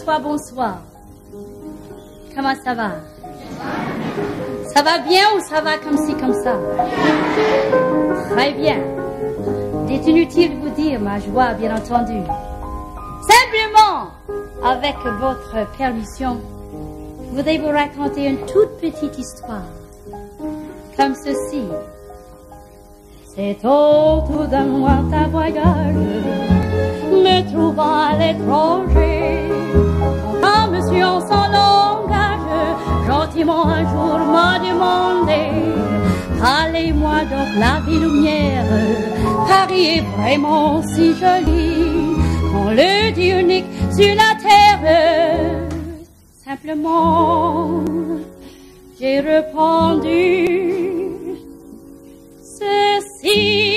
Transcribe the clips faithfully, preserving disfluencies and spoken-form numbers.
fois bonsoir. Comment ça va? Ça va bien ou ça va comme ci, comme ça? Très bien. Il est inutile de vous dire ma joie, bien entendu. Simplement, avec votre permission, je voudrais vous raconter une toute petite histoire. Comme ceci. C'est autour d'un lointain voyage, me trouvant à l'étranger. Quand monsieur en son langage, gentiment un jour m'a demandé, allez-moi donc la vie lumière, Paris est vraiment si joli, on le dit unique sur la terre. Simplement, j'ai répondu ceci.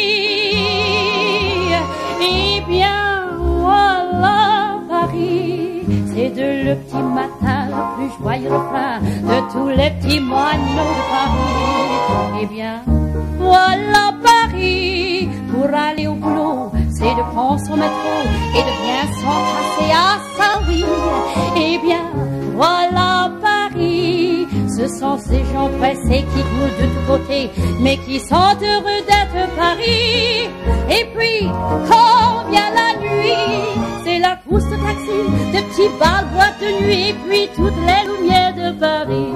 Eh bien, voilà Paris, c'est de le petit matin le plus joyeux refrain de tous les petits moineaux de Paris. Eh bien, voilà Paris, pour aller au boulot, c'est de prendre son métro et de bien s'entasser à sa vie. Eh bien, voilà Paris, ce sont ces gens pressés qui courent de tous côtés, mais qui sont heureux d'être Paris. Et puis, quand vient la nuit, c'est la course de taxi, de petits bals, boîtes de nuit, et puis toutes les lumières de Paris.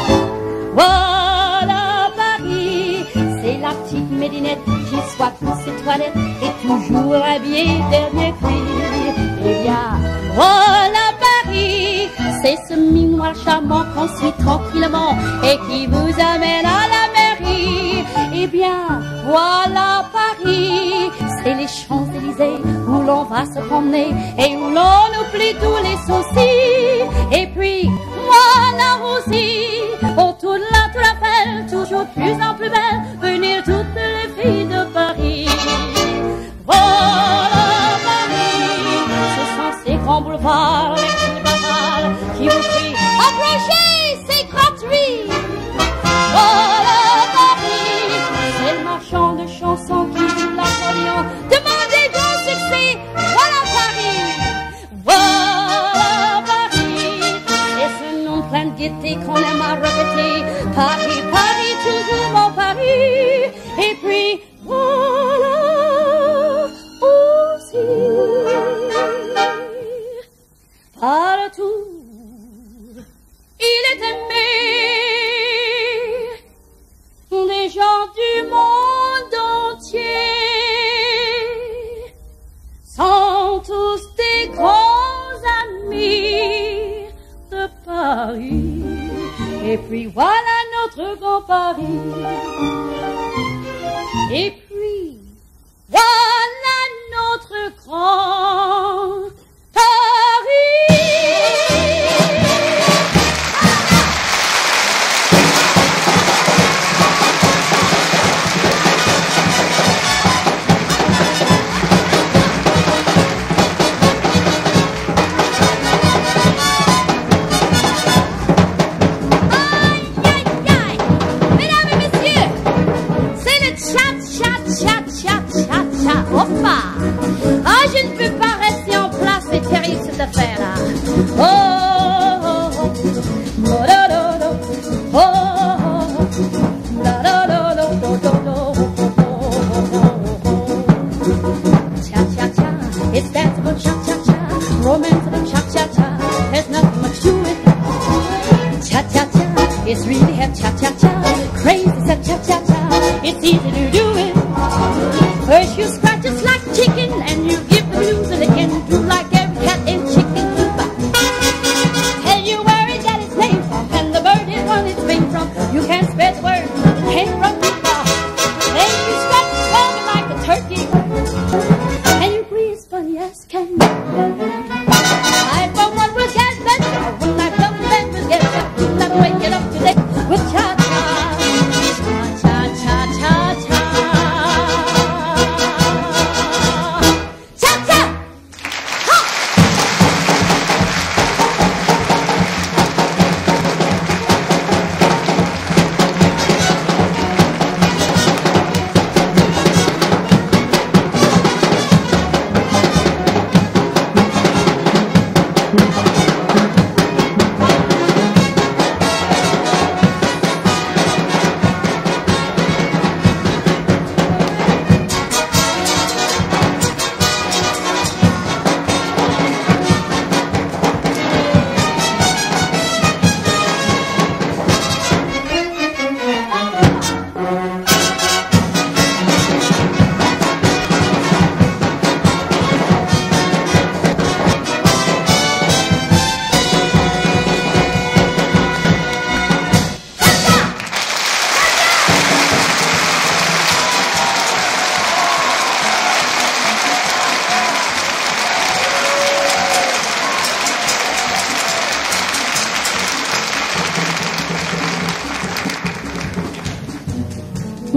Voilà Paris, c'est la petite Médinette qui soit tous ses toilettes et toujours habillée dernier cri. Eh bien, voilà Paris, c'est ce minois charmant qu'on suit tranquillement et qui vous amène à la mairie. Eh bien, voilà Paris, c'est les Champs-Élysées où l'on va se promener et où l'on oublie tous les soucis. Et puis, voilà aussi, autour de la Tour Eiffel, toujours plus en plus belle, venir toutes les filles de Paris. Voilà Paris, ce sont ces grands boulevards, les petits boulevards qui vous crient « Approchez, c'est gratuit !» Voilà Paris, c'est le marchand de chansons qui joue l'accordéon. Demandez grand succès, voilà Paris. Voilà Paris, et ce nom plein de gaieté qu'on aime à répéter. Paris, Paris, toujours mon Paris. Et puis voilà aussi, partout, il est aimé des gens du monde entier, sont tous des grands amis de Paris. Et puis voilà notre grand Paris. Et puis voilà notre grand Paris. Ah, je ne peux pas rester en place, c'est terrible cette affaire-là. Oh, oh, oh, oh, oh, la, la, la, oh, oh, la, la, la, la, oh, cha, cha, cha, it's danceable cha, cha, cha, romanceable cha, cha, cha, there's nothing much to it. Cha, cha, cha, it's really have cha, cha, cha, crazy cha, cha, cha, cha, it's easy to do it. First you scratch just like chicken, and you give the blues a licking, do like every cat and chicken super. Tell you where it got its name from, and the bird it won its wing from. You can't spread the word, it came from the far. Then you scratch it stronger like a turkey, and you breathe as funny as can. I for one will get better, when I come then will get better. Not wake it up today with cha-cha, cha-cha-cha-cha-cha.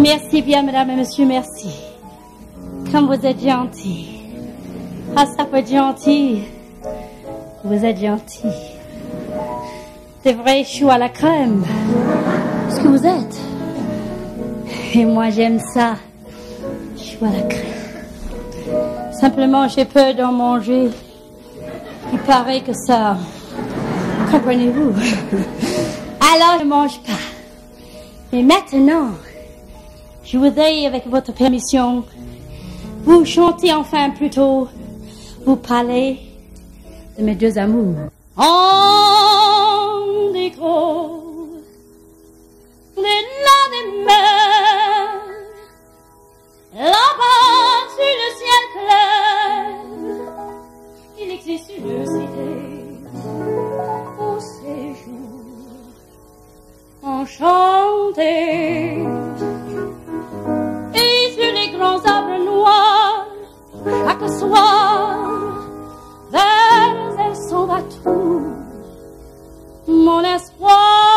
Merci bien, mesdames et messieurs, merci. Comme vous êtes gentils. Ah, ça peut être gentil. Vous êtes gentils. Des vrais choux à la crème. Ce que vous êtes. Et moi, j'aime ça. Choux à la crème. Simplement, j'ai peur d'en manger. Il paraît que ça... Comprenez-vous? Alors, je ne mange pas. Mais maintenant, je voudrais, avec votre permission, vous chanter enfin plutôt, vous parler de mes deux amours. En écho, les lendemains, là-bas sur le ciel clair, il existe une cité au séjour enchanté. Et sur les grands arbres noirs, chaque soir, vers elle s'en va tout mon espoir.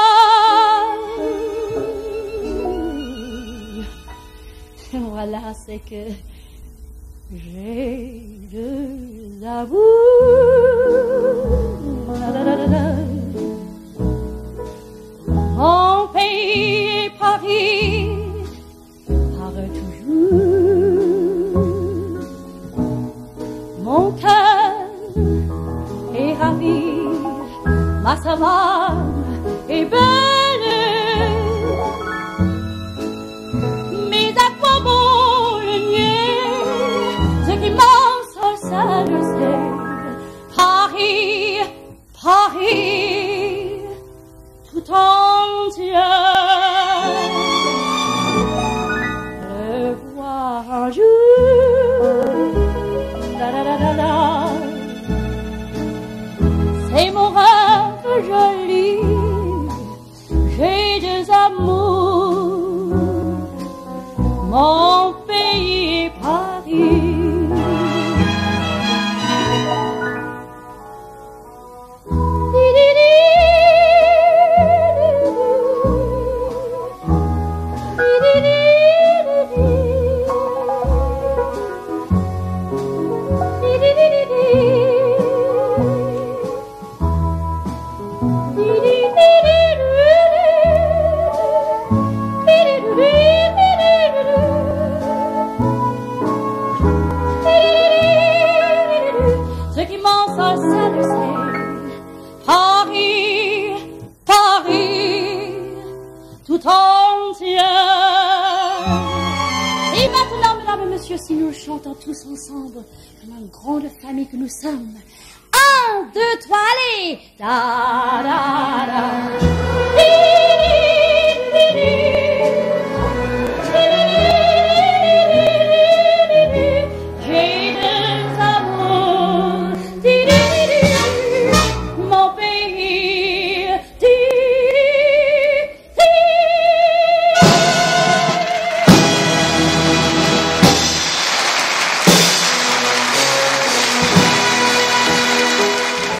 Voilà, c'est que j'ai de l'amour. Mon pays et Paris parle toujours. Mon cœur est ravi, ma savane est belle. Mais à quoi bon le nier, ce qui m'ensorcelle, c'est Paris, Paris, tout entier. Le voir un jour, da da da da da, c'est mon rêve joli. J'ai des amours, mon pays est Paris. Si nous chantons tous ensemble, comme une grande famille que nous sommes. Un, deux, trois, allez! Da, da, da.